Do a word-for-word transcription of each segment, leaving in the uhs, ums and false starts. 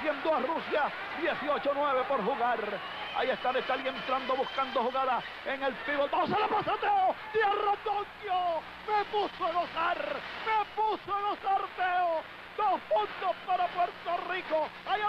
dirigiendo a Rusia. dieciocho nueve por jugar. Ahí está Nectali entrando, buscando jugada en el pivot. ¡Vamos a la pasa, Teo! ¡Tierra Tokio! ¡Me puso a gozar! ¡Me puso a gozar, Teo! ¡Dos puntos para Puerto Rico! ¡Hay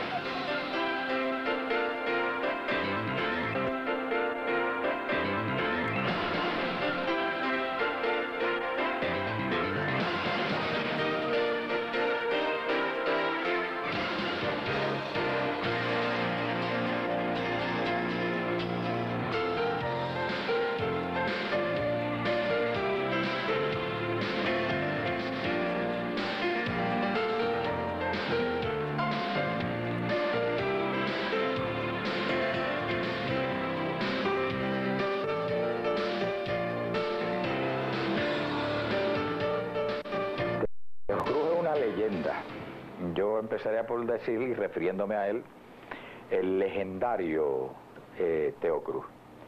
leyenda. Yo empezaría por decir, y refiriéndome a él, el legendario eh, Teo Cruz.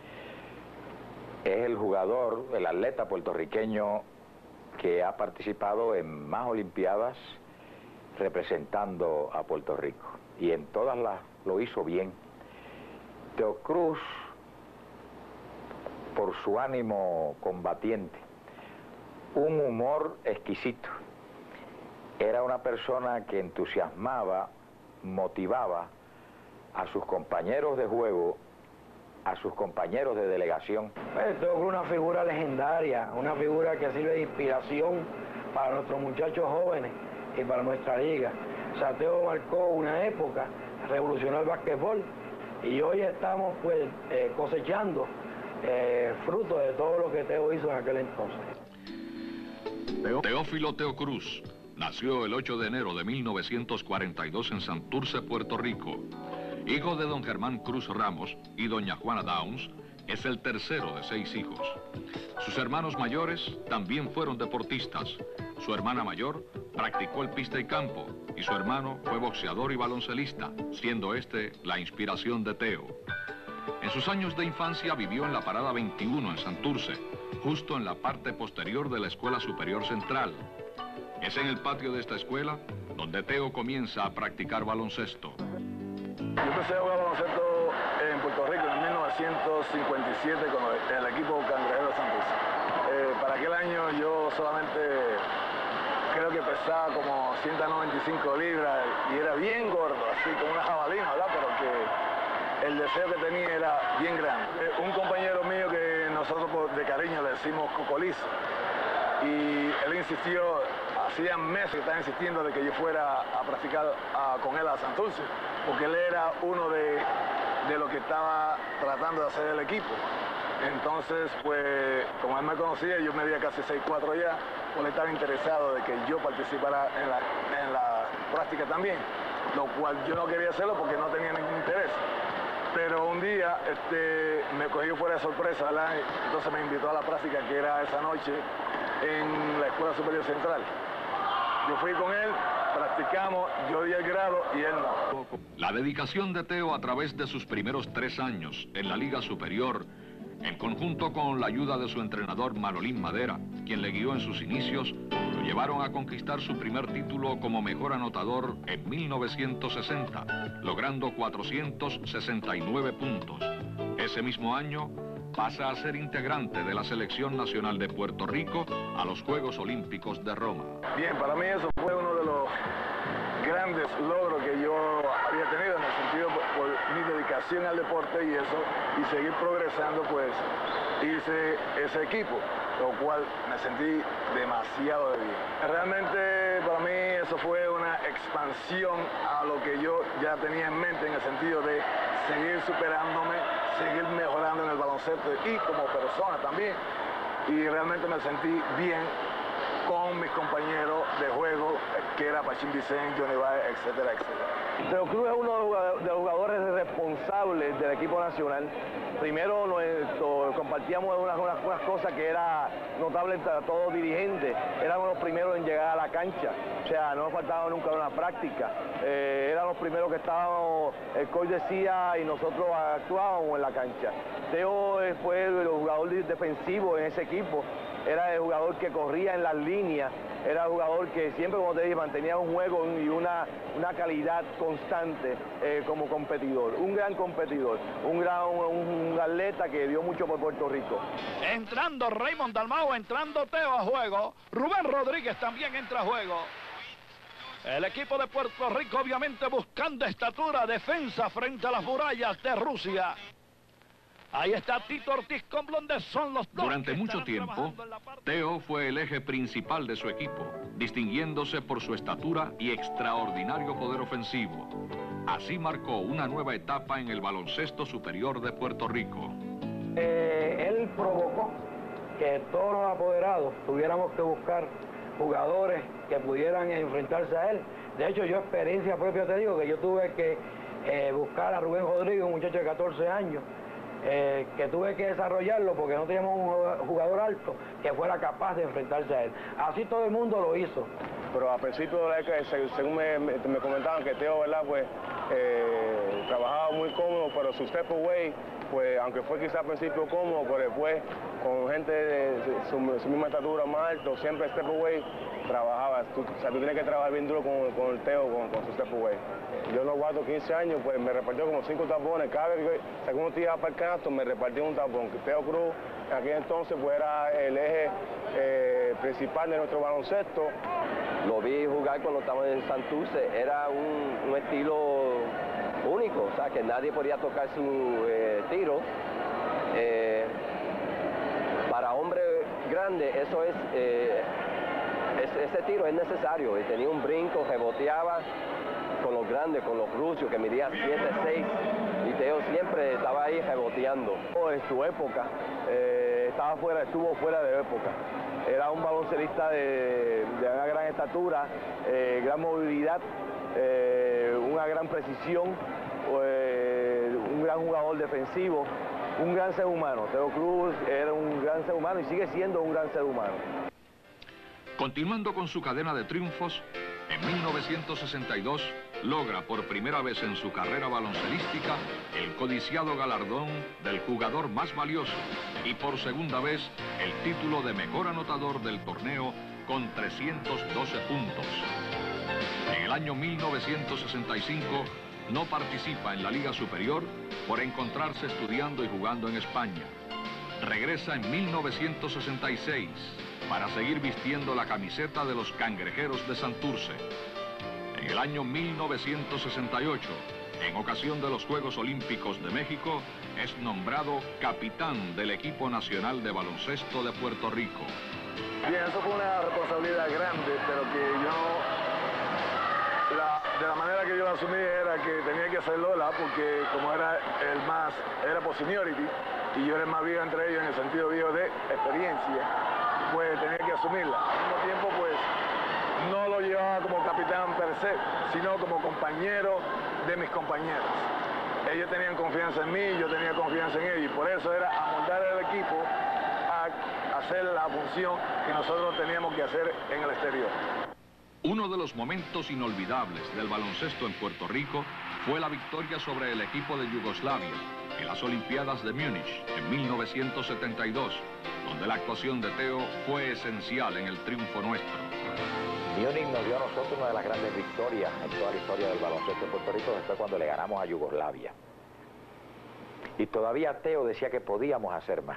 Es el jugador, el atleta puertorriqueño que ha participado en más olimpiadas representando a Puerto Rico. Y en todas las lo hizo bien. Teo Cruz, por su ánimo combatiente, un humor exquisito. Era una persona que entusiasmaba, motivaba a sus compañeros de juego, a sus compañeros de delegación. Pues, Teo Cruz es una figura legendaria, una figura que sirve de inspiración para nuestros muchachos jóvenes y para nuestra liga. O sea, Teo marcó una época, revolucionó el básquetbol y hoy estamos pues eh, cosechando eh, fruto de todo lo que Teo hizo en aquel entonces. Teófilo Teo Cruz nació el ocho de enero de mil novecientos cuarenta y dos en Santurce, Puerto Rico. Hijo de don Germán Cruz Ramos y doña Juana Downs, es el tercero de seis hijos. Sus hermanos mayores también fueron deportistas. Su hermana mayor practicó el pista y campo y su hermano fue boxeador y baloncelista, siendo este la inspiración de Teo. En sus años de infancia vivió en la Parada veintiuno en Santurce, justo en la parte posterior de la Escuela Superior Central. Es en el patio de esta escuela donde Teo comienza a practicar baloncesto. Yo empecé a jugar baloncesto en Puerto Rico en mil novecientos cincuenta y siete con el equipo Cangrejero de Santurce. Eh, para aquel año yo solamente creo que pesaba como ciento noventa y cinco libras y era bien gordo, así como una jabalina, ¿verdad? Pero que el deseo que tenía era bien grande. Eh, un compañero mío que nosotros de cariño le decimos Cocolizo, y él insistió, hacía meses que estaba insistiendo de que yo fuera a practicar a, con él a Santurce, porque él era uno de, de los que estaba tratando de hacer el equipo. Entonces, pues, como él me conocía, yo medía casi seis cuatro ya, pues él estaba interesado de que yo participara en la, en la práctica también, lo cual yo no quería hacerlo porque no tenía ningún interés. Pero un día este, me cogió fuera de sorpresa, ¿verdad? Entonces me invitó a la práctica que era esa noche en la Escuela Superior Central. Yo fui con él, practicamos, yo di el grado y él no. La dedicación de Teo a través de sus primeros tres años en la Liga Superior, en conjunto con la ayuda de su entrenador Manolín Madera, quien le guió en sus inicios, lo llevaron a conquistar su primer título como mejor anotador en mil novecientos sesenta, logrando cuatrocientos sesenta y nueve puntos. Ese mismo año pasa a ser integrante de la Selección Nacional de Puerto Rico a los Juegos Olímpicos de Roma. Bien, para mí eso fue uno de los grandes logros que yo había tenido en el sentido por, por mi dedicación al deporte y eso, y seguir progresando, pues hice ese equipo, lo cual me sentí demasiado de bien. Realmente para mí eso fue una expansión a lo que yo ya tenía en mente en el sentido de seguir superándome, seguir mejorando en el baloncesto y como persona también. Y realmente me sentí bien con mis compañeros de juego, que era Pachín Vicente, Johnny Baez, etcétera, etcétera. Teo Cruz es uno de los jugadores responsables del equipo nacional. Primero nuestro, compartíamos unas, unas, unas cosas que era notable entre todos dirigentes. Éramos los primeros en llegar a la cancha. O sea, no nos faltaba nunca una práctica. Eh, éramos los primeros que estábamos, el coach decía y nosotros actuábamos en la cancha. Teo fue el jugador defensivo en ese equipo era el jugador que corría en las líneas, era el jugador que siempre, como te dije, mantenía un juego y una, una calidad constante eh, como competidor, un gran competidor, un gran un, un atleta que dio mucho por Puerto Rico. Entrando Raymond Dalmau, entrando Teo a juego, Rubén Rodríguez también entra a juego. El equipo de Puerto Rico obviamente buscando estatura, defensa frente a las murallas de Rusia. Ahí está Tito Ortiz con Blondes, son los dos. Durante mucho tiempo, Teo fue el eje principal de su equipo, distinguiéndose por su estatura y extraordinario poder ofensivo. Así marcó una nueva etapa en el baloncesto superior de Puerto Rico. Eh, él provocó que todos los apoderados tuviéramos que buscar jugadores que pudieran enfrentarse a él. De hecho, yo experiencia propia te digo que yo tuve que eh, buscar a Rubén Rodríguez, un muchacho de catorce años, Eh, que tuve que desarrollarlo porque no teníamos un jugador alto que fuera capaz de enfrentarse a él. Así todo el mundo lo hizo. Pero a principio de la década, según me, me, me comentaban que Teo, ¿verdad? Pues eh, trabajaba muy cómodo, pero su step away, pues aunque fue quizá al principio cómodo, pero después con gente de su, su misma estatura más alto, siempre step away trabajaba. Tú, o sea, tú tienes que trabajar bien duro con, con el Teo, con, con su step away. Yo no guardo quince años, pues me repartió como cinco tapones. Cada vez que según tiraba para el canasto, me repartió un tapón. Teo Cruz, en aquel entonces, pues era el eje eh, principal de nuestro baloncesto. Lo vi jugar cuando estaba en Santurce, era un, un estilo único, o sea, que nadie podía tocar su eh, tiro. Eh, para hombre grande, eso es, eh, es, ese tiro es necesario, y tenía un brinco, reboteaba con los grandes, con los rusos, que medían siete seis, y Teo siempre estaba ahí reboteando. En su época, eh, estaba fuera, estuvo fuera de época. Era un baloncelista de, de una gran estatura, eh, gran movilidad, eh, una gran precisión, eh, un gran jugador defensivo, un gran ser humano. Teo Cruz era un gran ser humano y sigue siendo un gran ser humano. Continuando con su cadena de triunfos, en mil novecientos sesenta y dos logra por primera vez en su carrera baloncelística el codiciado galardón del jugador más valioso y por segunda vez el título de mejor anotador del torneo con trescientos doce puntos. En el año mil novecientos sesenta y cinco no participa en la Liga Superior por encontrarse estudiando y jugando en España. Regresa en mil novecientos sesenta y seis para seguir vistiendo la camiseta de los Cangrejeros de Santurce. En el año mil novecientos sesenta y ocho, en ocasión de los Juegos Olímpicos de México, es nombrado capitán del equipo nacional de baloncesto de Puerto Rico. Bien, eso fue una responsabilidad grande, pero que yo, la, de la manera que yo la asumí era que tenía que hacerlo, ¿verdad? Porque como era el más, era por seniority, y yo era el más viejo entre ellos en el sentido viejo de experiencia, pues tenía que asumirla. Al mismo tiempo, pues, no lo llevaba como capitán per se, sino como compañero de mis compañeros. Ellos tenían confianza en mí, yo tenía confianza en ellos, y por eso era amoldar el equipo a hacer la función que nosotros teníamos que hacer en el exterior. Uno de los momentos inolvidables del baloncesto en Puerto Rico fue la victoria sobre el equipo de Yugoslavia en las Olimpiadas de Múnich en mil novecientos setenta y dos, donde la actuación de Teo fue esencial en el triunfo nuestro. Múnich nos dio a nosotros una de las grandes victorias en toda la historia del baloncesto de Puerto Rico, fue cuando le ganamos a Yugoslavia. Y todavía Teo decía que podíamos hacer más.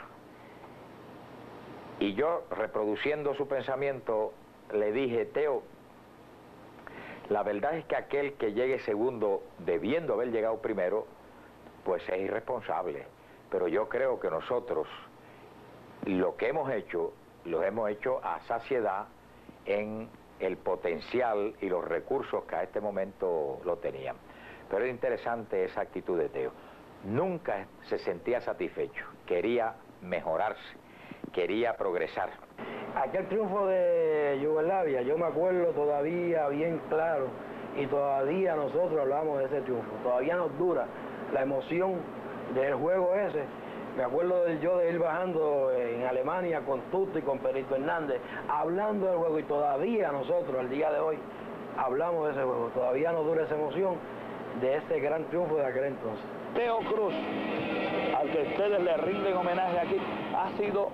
Y yo, reproduciendo su pensamiento, le dije, Teo, la verdad es que aquel que llegue segundo, debiendo haber llegado primero, pues es irresponsable. Pero yo creo que nosotros, lo que hemos hecho, lo hemos hecho a saciedad en el potencial y los recursos que a este momento lo tenían. Pero es interesante esa actitud de Teo. Nunca se sentía satisfecho, quería mejorarse, quería progresar. Aquel triunfo de Yugoslavia, yo me acuerdo todavía bien claro, y todavía nosotros hablamos de ese triunfo, todavía nos dura la emoción del juego ese. Me acuerdo de yo de ir bajando en Alemania con Tuto y con Perito Hernández, hablando del juego, y todavía nosotros, al día de hoy, hablamos de ese juego, todavía nos dura esa emoción de ese gran triunfo de aquel entonces. Teo Cruz, al que ustedes le rinden homenaje aquí, ha sido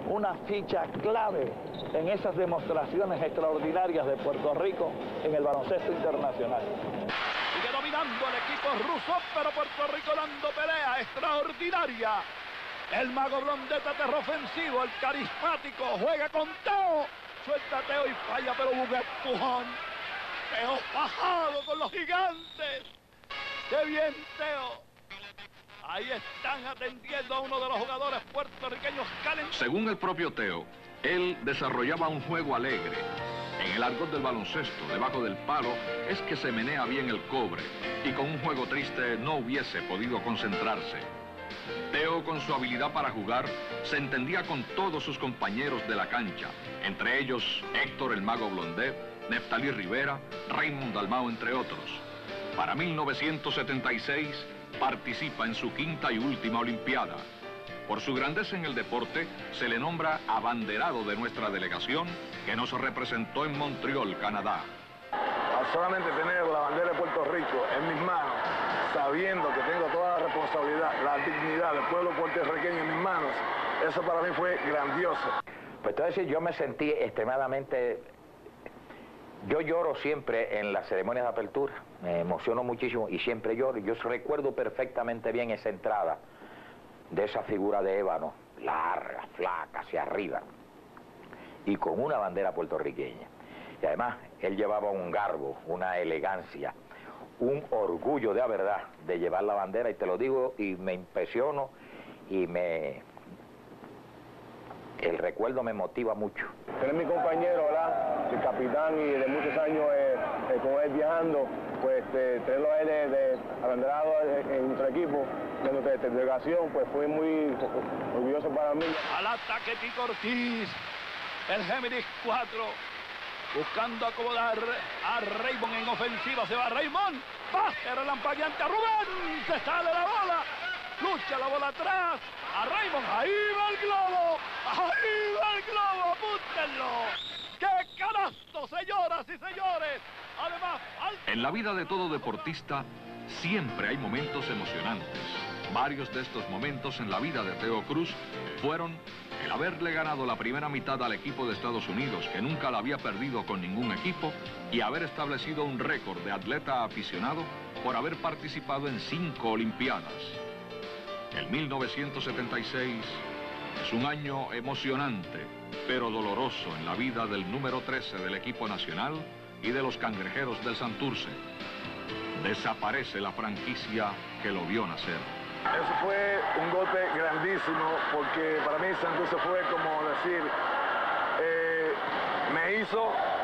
una ficha clave en esas demostraciones extraordinarias de Puerto Rico en el baloncesto internacional. Sigue dominando el equipo ruso, pero Puerto Rico dando pelea extraordinaria. El mago Blondeta, terrofensivo, el carismático, juega con Teo. Suelta Teo y falla, pero busca empujón. Teo bajado con los gigantes. ¡Qué bien, Teo! Ahí están atendiendo a uno de los jugadores puertorriqueños calentados. Según el propio Teo, él desarrollaba un juego alegre. En el argot del baloncesto, debajo del palo, es que se menea bien el cobre, y con un juego triste no hubiese podido concentrarse. Teo, con su habilidad para jugar, se entendía con todos sus compañeros de la cancha, entre ellos Héctor el Mago Blondet, Neftalí Rivera, Raymond Dalmau, entre otros. Para mil novecientos setenta y seis, participa en su quinta y última Olimpiada. Por su grandeza en el deporte, se le nombra abanderado de nuestra delegación, que nos representó en Montreal, Canadá. Al solamente tener la bandera de Puerto Rico en mis manos, sabiendo que tengo toda la responsabilidad, la dignidad del pueblo puertorriqueño en mis manos, eso para mí fue grandioso. Pues te voy a decir, yo me sentí extremadamente... Yo lloro siempre en las ceremonias de apertura, me emociono muchísimo y siempre lloro. Yo recuerdo perfectamente bien esa entrada de esa figura de ébano, larga, flaca, hacia arriba, y con una bandera puertorriqueña. Y además, él llevaba un garbo, una elegancia, un orgullo de la verdad de llevar la bandera, y te lo digo, y me impresiono, y me... el recuerdo me motiva mucho. Tener mi compañero, ¿verdad?, el capitán, y de muchos años eh, eh, con él viajando, pues eh, tenerlo a él de, de abanderado en, en nuestro equipo, de nuestra delegación, pues fue muy orgulloso para mí. Al ataque Tito Ortiz, el Géminis cuatro, buscando acomodar a Raymond en ofensiva. Se va Raymond, pase relampagueante a Rubén, se sale la bola, lucha la bola atrás, a Raymond, ahí va el globo, ahí va el globo, apúntenlo. ¡Qué canasto, señoras y señores! Además, al... En la vida de todo deportista siempre hay momentos emocionantes. Varios de estos momentos en la vida de Teo Cruz fueron el haberle ganado la primera mitad al equipo de Estados Unidos, que nunca la había perdido con ningún equipo, y haber establecido un récord de atleta aficionado por haber participado en cinco Olimpiadas. El mil novecientos setenta y seis es un año emocionante, pero doloroso en la vida del número trece del equipo nacional y de los Cangrejeros del Santurce. Desaparece la franquicia que lo vio nacer. Eso fue un golpe grandísimo, porque para mí Santurce fue como decir, eh, me hizo,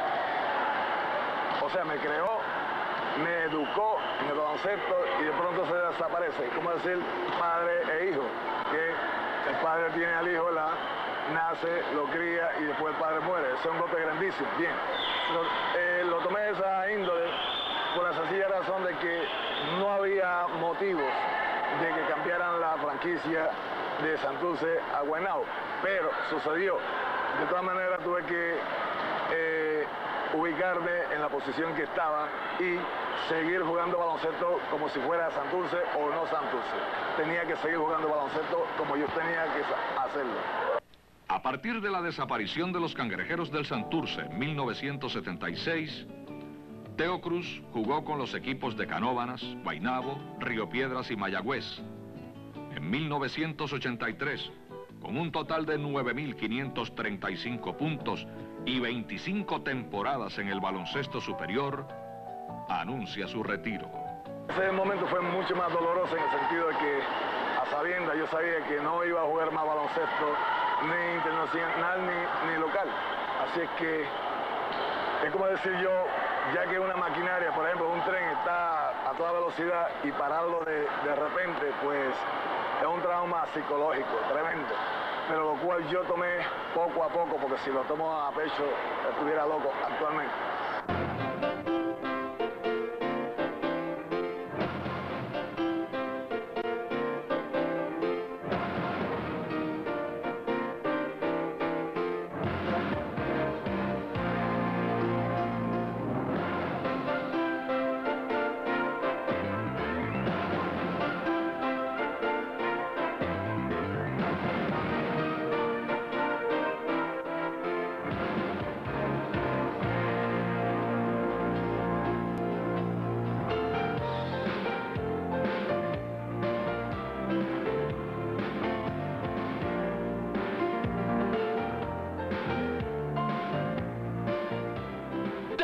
o sea, me creó, me educó en el baloncesto y de pronto se desaparece. Como decir padre e hijo, que el padre tiene al hijo, ¿verdad?, nace, lo cría y después el padre muere. Eso es un golpe grandísimo. Bien, lo, eh, lo tomé de esa índole por la sencilla razón de que no había motivos de que cambiaran la franquicia de Santurce a Guaynabo, pero sucedió. De todas maneras tuve que eh, ubicarme en la posición que estaba y seguir jugando baloncesto como si fuera Santurce o no Santurce. Tenía que seguir jugando baloncesto como yo tenía que hacerlo. A partir de la desaparición de los Cangrejeros del Santurce en mil novecientos setenta y seis, Teo Cruz jugó con los equipos de Canóvanas, Guaynabo, Río Piedras y Mayagüez. En mil novecientos ochenta y tres, con un total de nueve mil quinientos treinta y cinco puntos y veinticinco temporadas en el baloncesto superior, anuncia su retiro. Ese momento fue mucho más doloroso en el sentido de que, a sabiendas, yo sabía que no iba a jugar más baloncesto ni internacional ni, ni local. Así es que es como decir yo, ya que una maquinaria, por ejemplo, un tren está a toda velocidad y pararlo de, de repente, pues es un trauma psicológico tremendo. Pero lo cual yo tomé poco a poco, porque si lo tomo a pecho estuviera loco actualmente.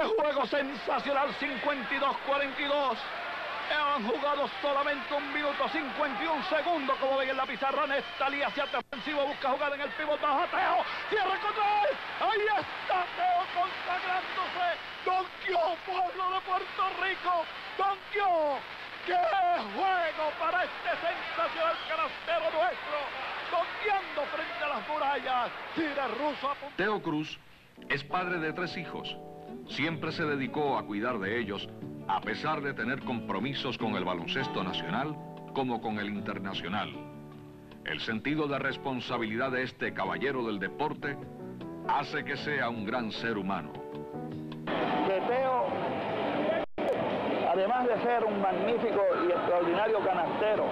¡Qué juego sensacional! cincuenta y dos cuarenta y dos. Han jugado solamente un minuto cincuenta y un segundos, como ven en la pizarra. Nestalí hacia defensivo, busca jugar en el pivot, baja Teo, cierra contra él. Ahí está Teo consagrándose. Donqueó, pueblo de Puerto Rico. Donqueó. ¡Qué juego para este sensacional canastero nuestro! Donqueando frente a las murallas. Tira el ruso a punto. Teo Cruz es padre de tres hijos. Siempre se dedicó a cuidar de ellos, a pesar de tener compromisos con el baloncesto nacional como con el internacional. El sentido de responsabilidad de este caballero del deporte hace que sea un gran ser humano. Que Teo, además de ser un magnífico y extraordinario canastero,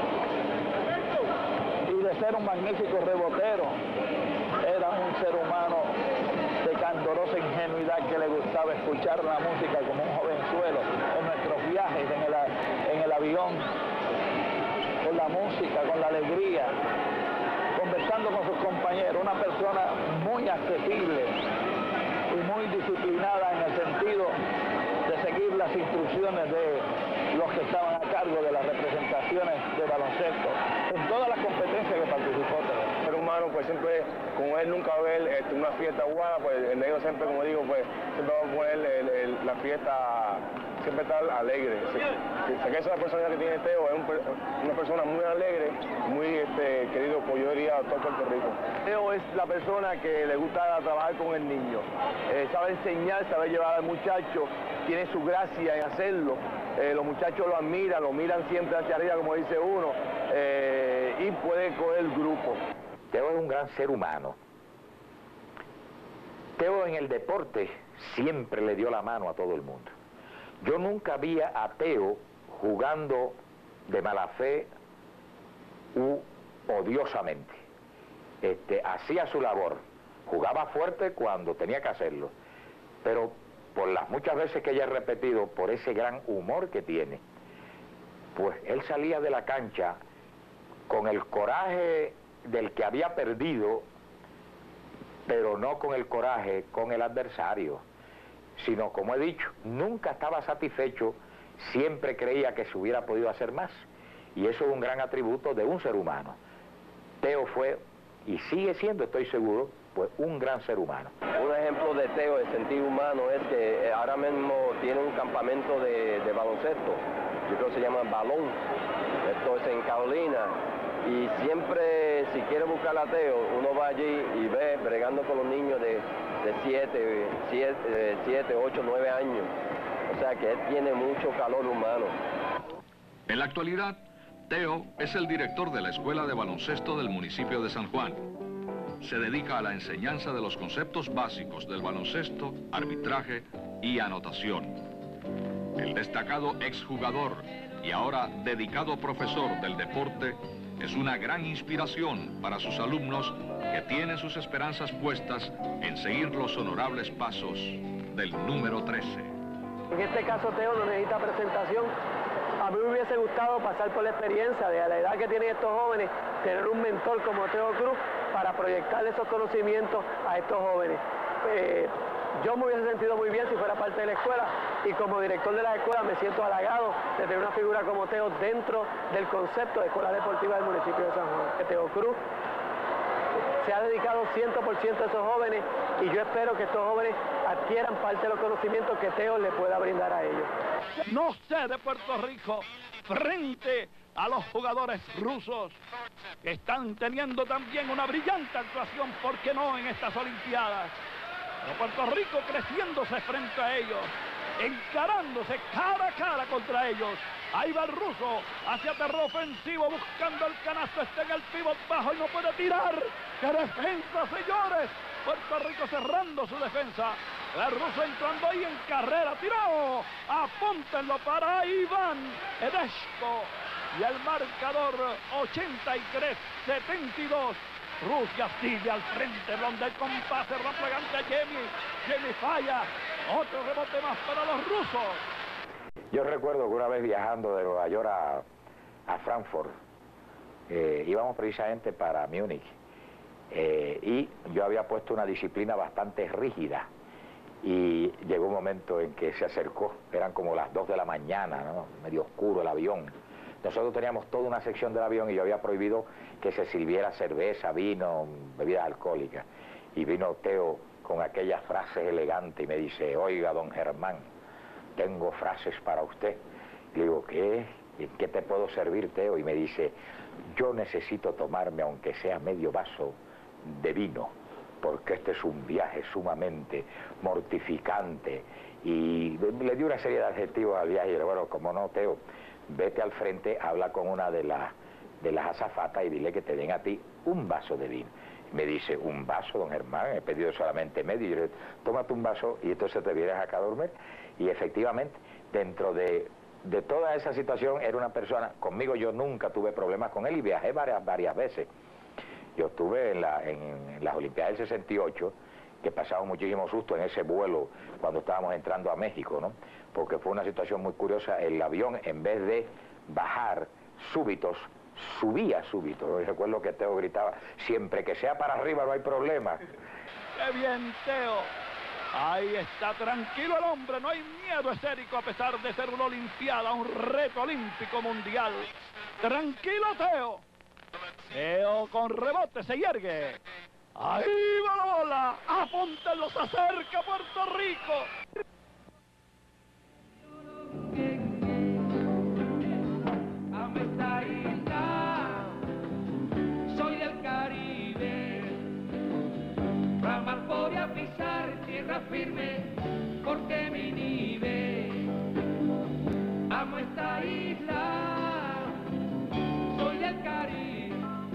y de ser un magnífico rebotero, era un ser humano de candorosa ingenuidad que le gustaba escuchar la música como un jovenzuelo en nuestros viajes en el, en el avión, con la música, con la alegría, conversando con sus compañeros, una persona muy accesible y muy disciplinada en el sentido de seguir las instrucciones de los que estaban a cargo de las representaciones de baloncesto en todas las competencias que participó. Ser humano, pues siempre, como él nunca ver este, una fiesta guada, pues el negro siempre, como digo, pues siempre va a poner el, el, la fiesta, siempre estar alegre. Sé, sé que esa es la persona que tiene Teo, es un, una persona muy alegre, muy este, querido, pues yo diría, todo Puerto Rico. Teo es la persona que le gusta trabajar con el niño, eh, sabe enseñar, sabe llevar al muchacho, tiene su gracia en hacerlo. Eh, los muchachos lo admiran, lo miran siempre hacia arriba, como dice uno, eh, y puede coger el grupo. Teo es un gran ser humano. Teo en el deporte siempre le dio la mano a todo el mundo. Yo nunca vi a Teo jugando de mala fe u odiosamente. Este, hacía su labor, jugaba fuerte cuando tenía que hacerlo, pero por las muchas veces que ella ha repetido, por ese gran humor que tiene, pues él salía de la cancha con el coraje del que había perdido, pero no con el coraje con el adversario, sino, como he dicho, nunca estaba satisfecho, siempre creía que se hubiera podido hacer más, y eso es un gran atributo de un ser humano. Teo fue, y sigue siendo, estoy seguro, pues un gran ser humano. Un ejemplo de Teo, el sentido humano, es que ahora mismo tiene un campamento de, de baloncesto, yo creo que se llama Balón, esto es en Carolina, y siempre, si quiere buscar a Teo, uno va allí y ve bregando con los niños de siete, ocho, nueve años, o sea que él tiene mucho calor humano. En la actualidad, Teo es el director de la Escuela de Baloncesto del municipio de San Juan. Se dedica a la enseñanza de los conceptos básicos del baloncesto, arbitraje y anotación. El destacado exjugador y ahora dedicado profesor del deporte es una gran inspiración para sus alumnos que tienen sus esperanzas puestas en seguir los honorables pasos del número trece. En este caso Teo no necesita presentación. A mí me hubiese gustado pasar por la experiencia de a la edad que tienen estos jóvenes, tener un mentor como Teo Cruz para proyectar esos conocimientos a estos jóvenes. Eh, yo me hubiese sentido muy bien si fuera parte de la escuela, y como director de la escuela me siento halagado de tener una figura como Teo dentro del concepto de escuela deportiva del municipio de San Juan. Teo Cruz se ha dedicado cien por ciento a esos jóvenes, y yo espero que estos jóvenes adquieran parte de los conocimientos que Teo le pueda brindar a ellos. No sé de Puerto Rico, frente a los jugadores rusos, que están teniendo también una brillante actuación, ¿por qué no?, en estas Olimpiadas. Pero Puerto Rico creciéndose frente a ellos, encarándose cara a cara contra ellos. Ahí va el ruso hacia terreno ofensivo, buscando el canasto, está en el pivot bajo y no puede tirar. ¡Qué defensa, señores! Puerto Rico cerrando su defensa. El ruso entrando ahí en carrera, tiró. Apúntenlo para Iván Edeshko. Y el marcador ochenta y tres setenta y dos. Rusia sigue al frente, donde el compás reflejante a Jimmy. Jimmy falla. Otro rebote más para los rusos. Yo recuerdo que una vez viajando de Nueva York a, a Frankfurt, eh, íbamos precisamente para Múnich, eh, y yo había puesto una disciplina bastante rígida, y llegó un momento en que se acercó, eran como las dos de la mañana, ¿no? Medio oscuro el avión. Nosotros teníamos toda una sección del avión y yo había prohibido que se sirviera cerveza, vino, bebidas alcohólicas. Y vino Teo con aquellas frases elegantes y me dice, oiga, don Germán, tengo frases para usted. Le digo, ¿qué? ¿En qué te puedo servir, Teo? Y me dice, yo necesito tomarme, aunque sea medio vaso de vino, porque este es un viaje sumamente mortificante. Y le di una serie de adjetivos al viaje y le digo, bueno, como no, Teo, vete al frente, habla con una de las de las azafatas y dile que te den a ti un vaso de vino. Me dice, ¿un vaso, don Germán? He pedido solamente medio. Y yo le digo, tómate un vaso y entonces te vienes acá a dormir. Y efectivamente, dentro de, de toda esa situación, era una persona, conmigo yo nunca tuve problemas con él y viajé varias, varias veces. Yo estuve en, la, en, en las Olimpiadas del sesenta y ocho, que pasamos muchísimo susto en ese vuelo cuando estábamos entrando a México, ¿no? Porque fue una situación muy curiosa. El avión, en vez de bajar súbitos, subía súbito. Recuerdo que Teo gritaba, siempre que sea para arriba no hay problema. ¡Qué bien, Teo! Ahí está, tranquilo el hombre, no hay miedo escénico a pesar de ser una olimpiada, un reto olímpico mundial. Tranquilo, Teo. Teo con rebote, se yergue. Ahí va la bola, apúntenlo, se acerca Puerto Rico. Amo esta isla, soy del Caribe, ramas voy a pisar, tierra firme, porque me inhibe. Amo esta isla, soy del Caribe,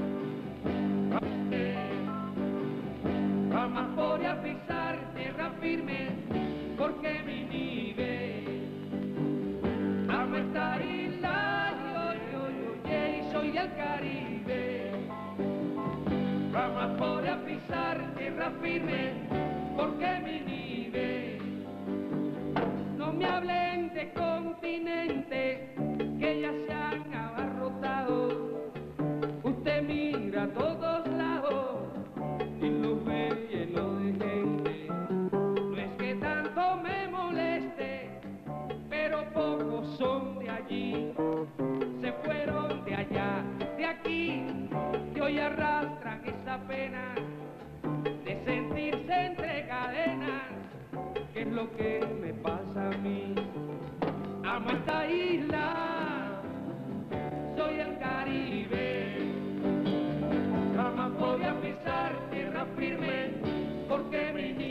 ramas voy a pisar, tierra firme, porque me inhibe. Amo esta isla, yo, yo, yo, yeah, soy del Caribe. Ramas voy a pisar, tierra firme, porque me inhibe. No me hablen de continente, que ya se han abarrotado. Usted mira a todos lados y los ve lleno de gente. No es que tanto me moleste, pero pocos son de allí. Se fueron de allá, de aquí, y hoy arrastran esa pena de sentirse entre cadenas, que es lo que me pasa a mí. Amo esta isla, soy el Caribe. Jamás voy a pisar tierra firme, porque mi